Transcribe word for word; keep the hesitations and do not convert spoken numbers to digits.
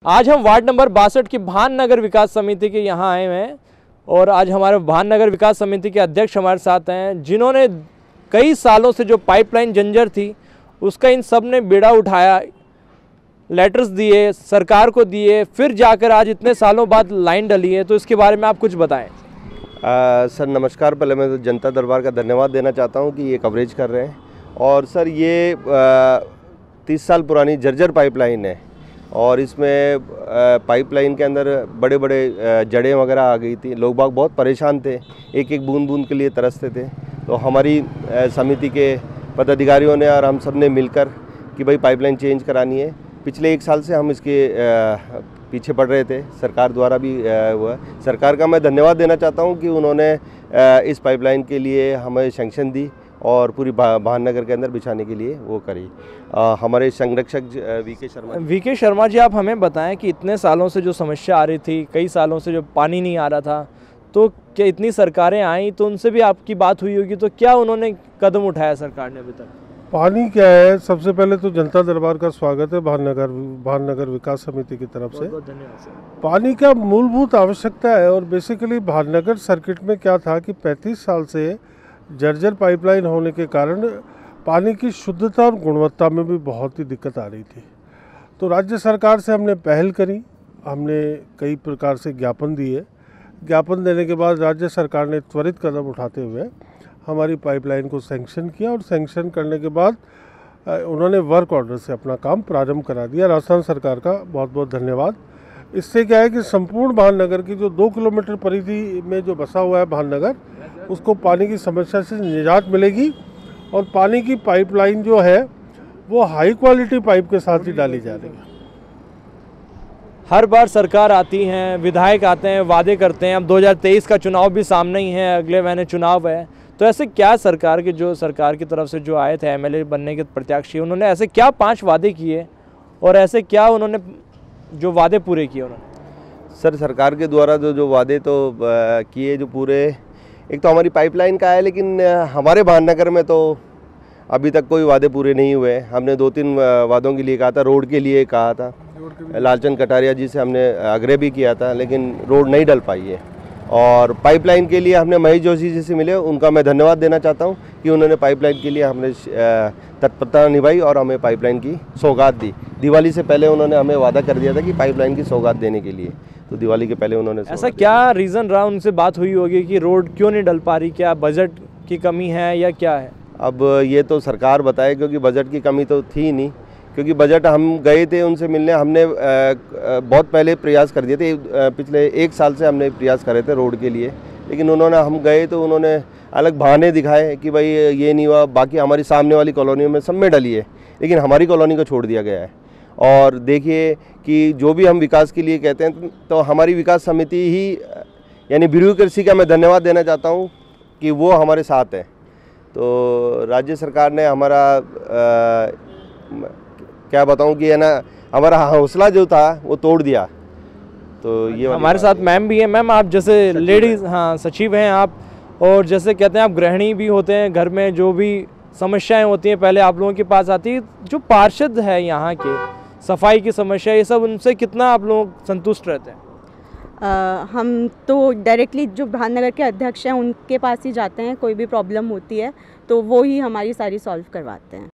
आज हम ward number बासठ की भान नगर विकास समिति के यहाँ आए हुए हैं और आज हमारे भान नगर विकास समिति के अध्यक्ष हमारे साथ हैं, जिन्होंने कई सालों से जो पाइपलाइन जंजर थी उसका इन सब ने बीड़ा उठाया, लेटर्स दिए, सरकार को दिए, फिर जाकर आज इतने सालों बाद लाइन डली है। तो इसके बारे में आप कुछ बताएं। आ, सर नमस्कार। पहले मैं तो जनता दरबार का धन्यवाद देना चाहता हूं कि ये कवरेज कर रहे हैं। और सर ये तीस साल पुरानी जर्जर पाइपलाइन है और इसमें पाइपलाइन के अंदर बड़े बड़े जड़ें वगैरह आ गई थी। लोग बाग बहुत परेशान थे, एक एक बूंद बूंद के लिए तरसते थे। तो हमारी समिति के पदाधिकारियों ने और हम सब ने मिलकर कि भाई पाइपलाइन चेंज करानी है। पिछले एक साल से हम इसके पीछे पड़ रहे थे, सरकार द्वारा भी हुआ। सरकार का मैं धन्यवाद देना चाहता हूं कि उन्होंने इस पाइपलाइन के लिए हमें सैंक्शन दी और पूरी भान नगर के अंदर बिछाने के लिए वो करी। आ, हमारे संरक्षक वी के शर्मा वी के शर्मा जी, आप हमें बताएं कि इतने सालों से जो समस्या आ रही थी, कई सालों से जो पानी नहीं आ रहा था, तो क्या इतनी सरकारें आई तो उनसे भी आपकी बात हुई होगी, तो क्या उन्होंने कदम उठाया सरकार ने अभी तक? पानी क्या है, सबसे पहले तो जनता दरबार का स्वागत है भान नगर भान नगर विकास समिति की तरफ से। धन्यवाद। पानी का मूलभूत आवश्यकता है और बेसिकली भान नगर सर्किट में क्या था कि पैंतीस साल से जर्जर पाइपलाइन होने के कारण पानी की शुद्धता और गुणवत्ता में भी बहुत ही दिक्कत आ रही थी। तो राज्य सरकार से हमने पहल करी, हमने कई प्रकार से ज्ञापन दिए। ज्ञापन देने के बाद राज्य सरकार ने त्वरित कदम उठाते हुए हमारी पाइपलाइन को सैंक्शन किया और सैंक्शन करने के बाद उन्होंने वर्क ऑर्डर से अपना काम प्रारंभ करा दिया। राजस्थान सरकार का बहुत बहुत धन्यवाद। इससे क्या है कि संपूर्ण भान नगर की जो दो किलोमीटर परिधि में जो बसा हुआ है भान नगर, उसको पानी की समस्या से निजात मिलेगी और पानी की पाइपलाइन जो है वो हाई क्वालिटी पाइप के साथ ही डाली जा रही है। हर बार सरकार आती हैं, विधायक आते हैं, वादे करते हैं। अब दो हज़ार तेईस का चुनाव भी सामने ही है, अगले महीने चुनाव है। तो ऐसे क्या सरकार के जो सरकार की तरफ से जो आए थे एमएलए बनने के प्रत्याशी, उन्होंने ऐसे क्या पांच वादे किए और ऐसे क्या उन्होंने जो वादे पूरे किए उन्होंने? सर सरकार के द्वारा जो जो वादे तो किए जो पूरे, एक तो हमारी पाइपलाइन का है, लेकिन हमारे भान नगर में तो अभी तक कोई वादे पूरे नहीं हुए। हमने दो तीन वादों के लिए कहा था, रोड के लिए कहा था, लालचंद कटारिया जी से हमने आग्रह भी किया था, लेकिन रोड नहीं डल पाई है। और पाइपलाइन के लिए हमने महेश जोशी जी से मिले, उनका मैं धन्यवाद देना चाहता हूं कि उन्होंने पाइपलाइन के लिए हमने तत्परता निभाई और हमें पाइपलाइन की सौगात दी। दिवाली से पहले उन्होंने हमें वादा कर दिया था कि पाइपलाइन की सौगात देने के लिए, तो दिवाली के पहले उन्होंने ऐसा क्या रीज़न रहा, उनसे बात हुई होगी कि रोड क्यों नहीं डल पा रही? क्या बजट की कमी है या क्या है? अब ये तो सरकार बताए, क्योंकि बजट की कमी तो थी नहीं, क्योंकि बजट हम गए थे उनसे मिलने। हमने बहुत पहले प्रयास कर दिए थे, पिछले एक साल से हमने प्रयास करे थे रोड के लिए, लेकिन उन्होंने, हम गए तो उन्होंने अलग बहाने दिखाए कि भाई ये नहीं हुआ, बाकी हमारी सामने वाली कॉलोनियों में सब में डली है, लेकिन हमारी कॉलोनी को छोड़ दिया गया है। और देखिए कि जो भी हम विकास के लिए कहते हैं तो हमारी विकास समिति ही, यानी ब्यूरोक्रेसी का मैं धन्यवाद देना चाहता हूँ कि वो हमारे साथ है। तो राज्य सरकार ने हमारा आ, क्या बताऊं कि है ना, हमारा हौसला जो था वो तोड़ दिया। तो ये हमारे साथ मैम भी है। मैम, आप जैसे लेडीज़, हाँ सचिव हैं आप, और जैसे कहते हैं आप गृहिणी भी होते हैं, घर में जो भी समस्याएं होती हैं पहले आप लोगों के पास आती है। जो पार्षद है यहाँ के, सफाई की समस्या, ये सब, उनसे कितना आप लोग संतुष्ट रहते हैं? Uh, हम तो डायरेक्टली जो भान नगर के अध्यक्ष हैं उनके पास ही जाते हैं, कोई भी प्रॉब्लम होती है तो वो ही हमारी सारी सॉल्व करवाते हैं।